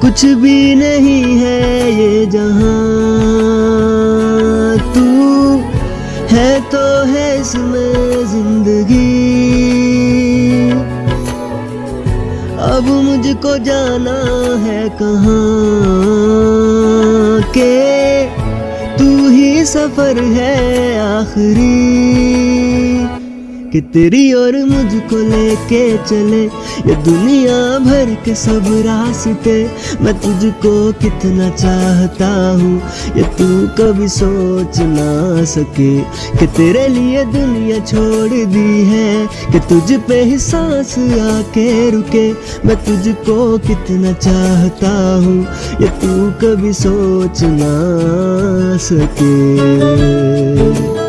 कुछ भी नहीं है ये जहां, तू है तो है इसमें जिंदगी। अब मुझको जाना है कहाँ के तू ही सफर है आखिरी, कि तेरी और मुझको लेके चले ये दुनिया भर के सब रास्ते। मैं तुझको कितना चाहता हूँ ये तू कभी सोच ना सके, कि तेरे लिए दुनिया छोड़ दी है, कि तुझ पे ही सांस आके रुके। मैं तुझको कितना चाहता हूँ ये तू कभी सोच ना सके।